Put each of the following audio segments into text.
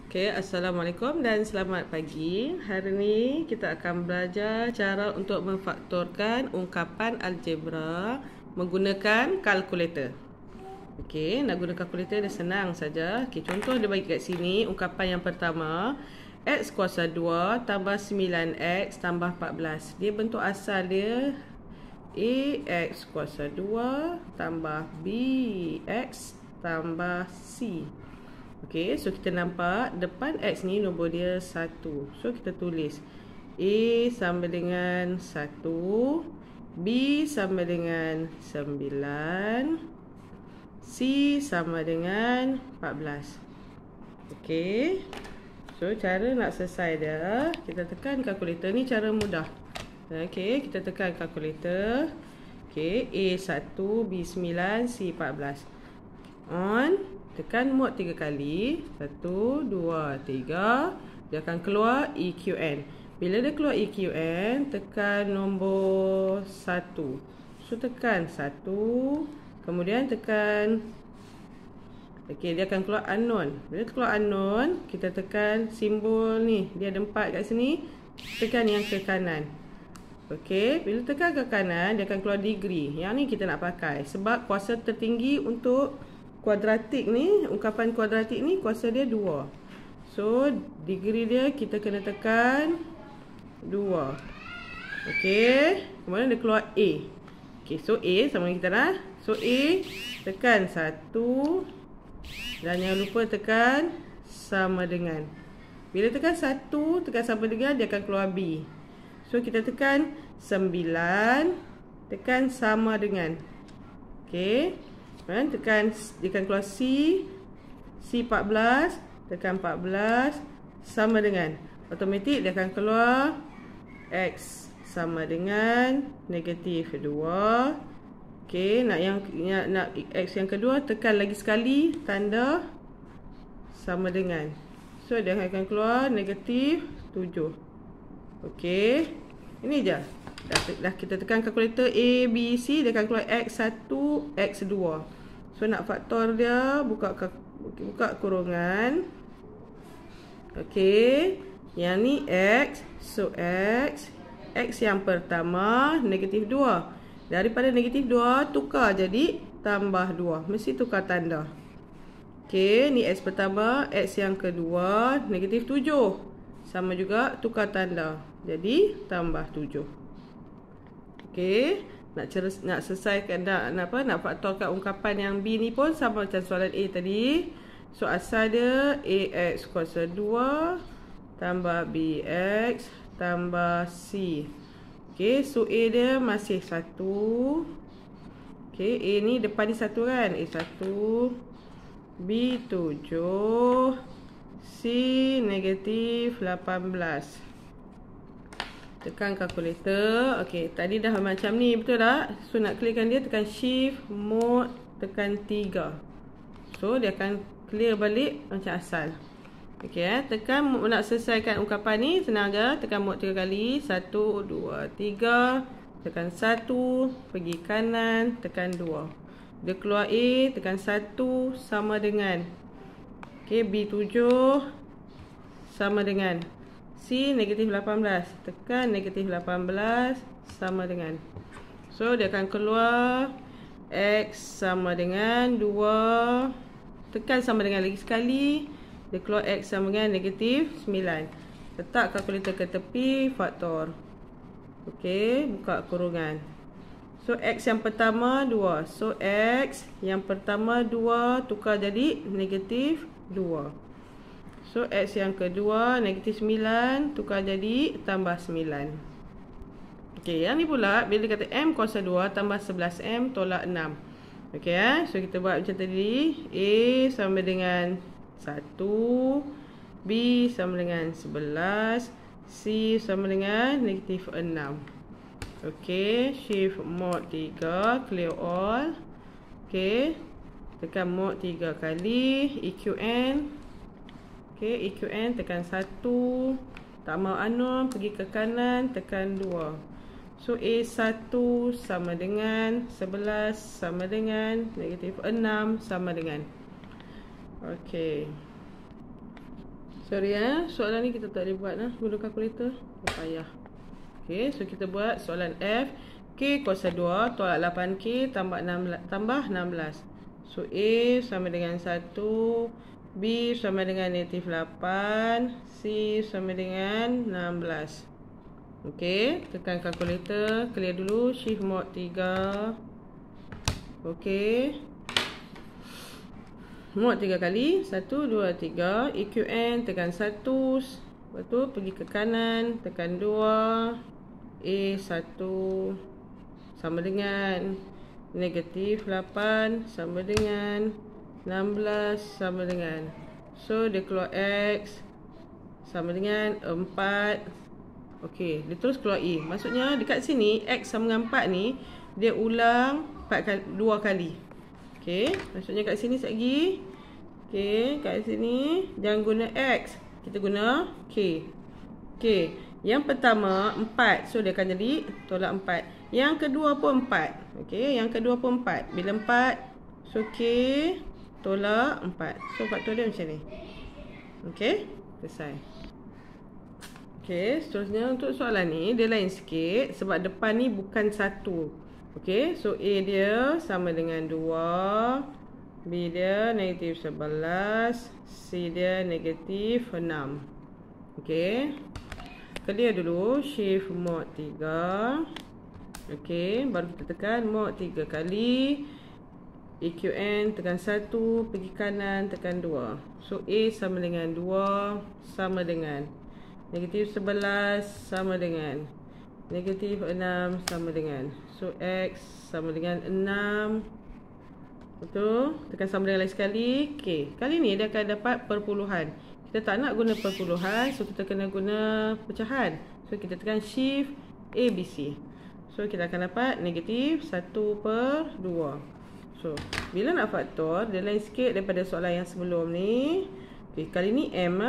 Okay, Assalamualaikum dan selamat pagi. Hari ini kita akan belajar cara untuk memfaktorkan ungkapan algebra menggunakan kalkulator. Okay, nak guna kalkulator dia senang saja. Okay, contoh dia bagi kat sini ungkapan yang pertama, x kuasa 2 tambah 9x tambah 14. Dia bentuk asal dia ax kuasa 2 tambah bx tambah c. Okey, so kita nampak depan x ni nombor dia 1. So kita tulis A sama dengan 1, B sama dengan 9, C sama dengan 14. Okey. So cara nak selesai dia, kita tekan kalkulator ni cara mudah. Okey, kita tekan kalkulator. Okey, A1, B9, C14. On. Tekan mod 3 kali. 1, 2, 3. Dia akan keluar EQN. Bila dia keluar EQN, tekan nombor 1. So tekan 1. Kemudian tekan. Okey, dia akan keluar unknown. Bila keluar unknown, kita tekan simbol ni. Dia ada 4 kat sini. Tekan yang ke kanan. Okey, bila tekan ke kanan, dia akan keluar degree. Yang ni kita nak pakai. Sebab kuasa tertinggi untuk kuadratik ni, ungkapan kuadratik ni kuasa dia 2. So degree dia kita kena tekan 2. Okey, kemudian dia keluar A. Okey, so A sama dengan kita dah. So A tekan 1 dan jangan lupa tekan sama dengan. Bila tekan 1, tekan sama dengan, dia akan keluar B. So kita tekan 9, tekan sama dengan. Okey. Tekan, dia akan keluar C14, tekan 14 sama dengan, automatik dia akan keluar X sama dengan negatif 2. Okey, nak X yang kedua, tekan lagi sekali tanda sama dengan. So dia akan keluar negatif 7. Okey, ini je. Dah kita tekan kalkulator A, B, C, dia akan keluar X1, X2. So nak faktor dia, buka kurungan. Okey, yang ni X. So X yang pertama negatif 2. Daripada negatif 2 tukar jadi tambah 2. Mesti tukar tanda. Okey, ni X pertama. X yang kedua negatif 7. Sama juga tukar tanda. Jadi tambah 7. Okey, nak selesaikan nak faktorkan ungkapan yang B ni pun sama macam soalan A tadi. So asal dia AX kuasa 2 tambah BX tambah C. Okey, so A dia masih 1. Okey, A ni depan ni 1 kan? A1, B 7, C negatif 18. Tekan kalkulator. Okey, tadi dah macam ni, betul tak? So nak clearkan dia, tekan shift mod, tekan 3. So dia akan clear balik macam asal. Okey, tekan nak selesaikan ungkapan ni, senang je. Tekan mod 3 kali. 1, 2, 3. Tekan 1, pergi kanan, tekan 2. Dia keluar A, tekan 1 sama dengan. Okey, B7 sama dengan C negatif 18. Tekan negatif 18 sama dengan. So dia akan keluar X sama dengan 2. Tekan sama dengan lagi sekali. Dia keluar X sama dengan negatif 9. Letak kalkulator ke tepi, faktor. Okey, buka kurungan. So X yang pertama 2. So X yang pertama 2 tukar jadi negatif 2. So X yang kedua negatif 9 tukar jadi tambah 9. Okey, yang ni pula bila kata M kuasa 2 tambah 11M tolak 6. Okey, so kita buat macam tadi. A sama dengan 1, B sama dengan 11, C sama dengan negatif 6. Okey, shift mod 3, clear all. Okey, tekan mod 3 kali, EQN. Okey, EQN tekan 1. Tak mau unknown, pergi ke kanan, tekan 2. So A1 sama dengan 11 sama dengan negatif 6 sama dengan. Okey. Sorry soalan ni kita tak boleh buat guna kalkulator. Tak payah. Okay, so kita buat soalan F. K kuasa 2 tolak 8K tambah 16. So A sama dengan 1, B sama dengan negatif 8, C sama dengan 16. Okay, tekan kalkulator. Clear dulu. Shift mod 3. Okay, mod 3 kali. 1, 2, 3. EQN tekan 1. Lepas tu pergi ke kanan. Tekan 2. A1 sama dengan negatif 8 sama dengan 16 sama dengan. So dia keluar X sama dengan 4. Okey, dia terus keluar E. Maksudnya dekat sini X sama dengan 4 ni dia ulang 2 kali. Okey, maksudnya kat sini sekejap lagi. Okey, kat sini jangan guna X, kita guna K. Okey, yang pertama 4, so dia akan jadi tolak 4. Yang kedua pun 4. Okey, yang kedua pun 4. Bila 4, so K tolak 4. So faktor dia macam ni. Okey, selesai. Okey, seterusnya untuk soalan ni dia lain sikit sebab depan ni bukan 1. Okey, so A dia sama dengan 2, B dia negatif 11, C dia negatif 6. Okey, clear dulu. Shift mod 3. Okey, baru kita tekan mod 3 kali. EQN tekan 1, pergi kanan tekan 2. So A sama dengan 2 sama dengan negatif 11 sama dengan negatif 6 sama dengan. So X sama dengan 6. Betul. Tekan sama dengan lagi sekali. K. Kali ni dia akan dapat perpuluhan. Kita tak nak guna perpuluhan, so kita kena guna pecahan. So kita tekan Shift ABC. So kita akan dapat negatif 1/2. So bila nak faktor, dia lain sikit daripada soalan yang sebelum ni. Okay, kali ni M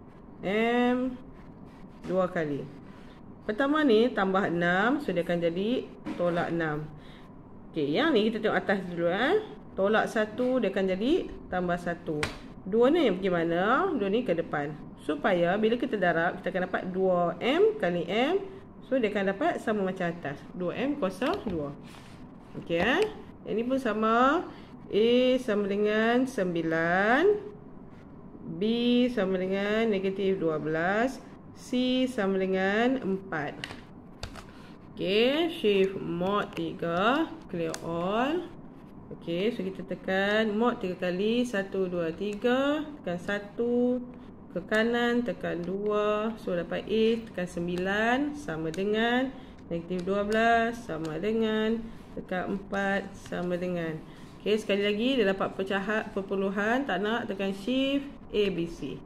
2 kali. Pertama ni tambah 6, so dia akan jadi tolak 6. Okay, yang ni kita tengok atas dulu. Tolak 1, dia akan jadi tambah 1. 2 ni pergi mana? 2 ni ke depan. Supaya bila kita darab, kita akan dapat 2M kali M. So dia akan dapat sama macam atas, 2M kuasa 2. Okey, ini pun sama. A sama dengan 9, B sama dengan negatif 12, C sama dengan 4. Okey, Shift mod 3. Clear all. Okey, so kita tekan mod 3 kali. 1, 2, 3. Tekan 1. Ke kanan, tekan 2. So dapat A, tekan 9. Sama dengan negatif 12. Sama dengan. Tekan 4. Sama dengan. Okey, sekali lagi dia dapat pecahan perpuluhan. Tak nak, tekan Shift ABC.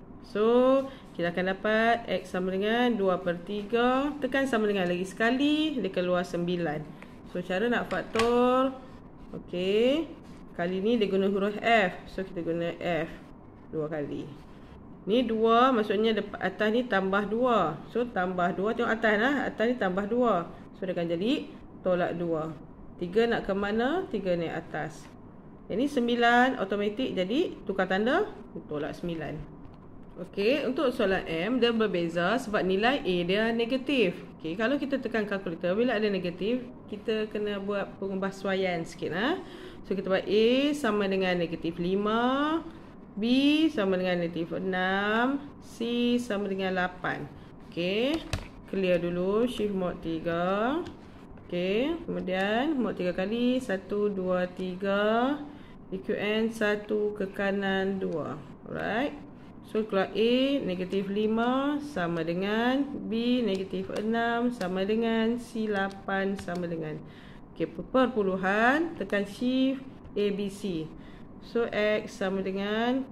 So kita akan dapat X sama dengan 2/3. Tekan sama dengan lagi sekali. Dia keluar 9. So cara nak faktor, okey, kali ni dia guna huruf F. So kita guna F 2 kali. Ni 2, maksudnya atas ni tambah 2. So tambah 2, tengok atas atas ni tambah 2. So dia akan jadi tolak 2. 3 nak ke mana? 3 naik atas. Yang ni 9, automatik jadi tukar tanda tolak 9. Okey, untuk soalan M dia berbeza sebab nilai A dia negatif. Okey, kalau kita tekan kalkulator bila ada negatif, kita kena buat pengubahsuaian sikit So kita buat A sama dengan negatif 5, B sama dengan negatif 6, C sama dengan 8. Okey, clear dulu. Shift mod 3. Okey, kemudian mod 3 kali. 1, 2, 3. EQN 1 ke kanan 2. Alright. So keluar A negatif 5 sama dengan B negatif 6 sama dengan C 8 sama dengan. Okey, perpuluhan, tekan Shift ABC. So X sama dengan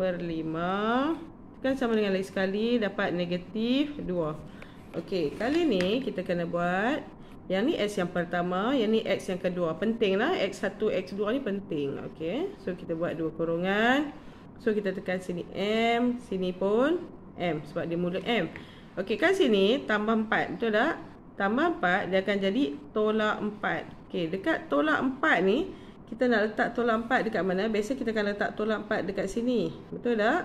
4/5. Tekan sama dengan lagi sekali, dapat negatif 2. Okey, kali ni kita kena buat yang ni X yang pertama, yang ni X yang kedua. Penting lah, X1, X2 ni penting. Okey, so kita buat 2 kurungan. So kita tekan sini M, sini pun M sebab dia mula M. Okey, kat sini tambah 4, betul tak? Tambah 4 dia akan jadi tolak 4. Okey, dekat tolak 4 ni kita nak letak tolak 4 dekat mana? Biasa kita akan letak tolak 4 dekat sini. Betul tak?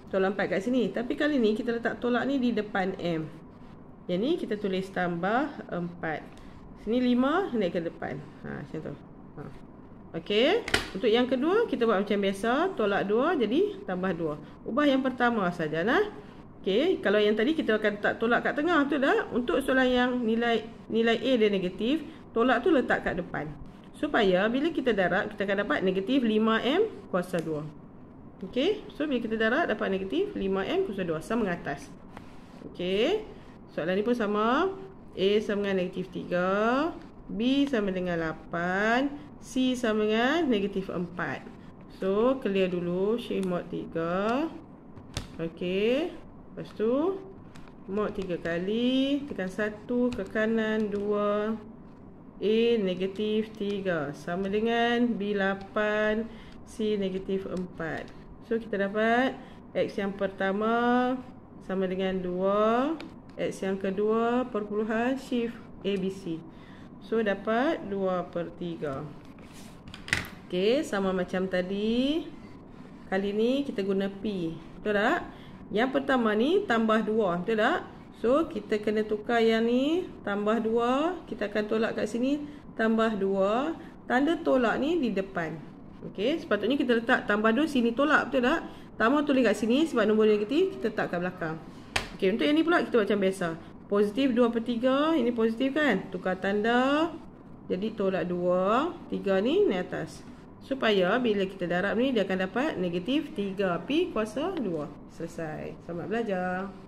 tolak 4 kat sini. Tapi kali ni kita letak tolak ni di depan M. Yang ni kita tulis tambah 4. Sini 5 naik ke depan. Macam tu. Okey. Untuk yang kedua kita buat macam biasa, tolak 2 jadi tambah 2. Ubah yang pertama saja nah. Okey, kalau yang tadi kita akan letak tolak kat tengah, betul tak? Untuk soalan yang nilai A dia negatif, tolak tu letak kat depan. Supaya bila kita darab, kita akan dapat negatif 5M kuasa 2. Okey, so bila kita darab dapat negatif 5M kuasa 2 sama dengan atas. Okey, soalan ni pun sama. A sama dengan negatif 3, B sama dengan 8, C sama dengan negatif 4. So, clear dulu shift mod 3. Okey, lepas tu mod 3 kali, tekan 1 ke kanan, 2, A negatif 3 sama dengan B 8, C negatif 4. So, kita dapat X yang pertama sama dengan 2, X yang kedua perpuluhan shift ABC. So, dapat 2/3. Okey, sama macam tadi. Kali ni kita guna P. Betul tak? Yang pertama ni tambah 2. Betul tak? So, kita kena tukar yang ni. Tambah 2. Kita akan tolak kat sini. Tambah 2. Tanda tolak ni di depan. Okey, sepatutnya kita letak tambah 2 sini tolak. Betul tak? Tambah tulis kat sini sebab nombor negatif. Kita letak kat belakang. Okey, untuk yang ni pula kita buat macam biasa. Positif 2/3. Ini positif kan? Tukar tanda. Jadi tolak 2. 3 ni naik atas. Supaya bila kita darab ni dia akan dapat negatif 3P kuasa 2. Selesai. Selamat belajar.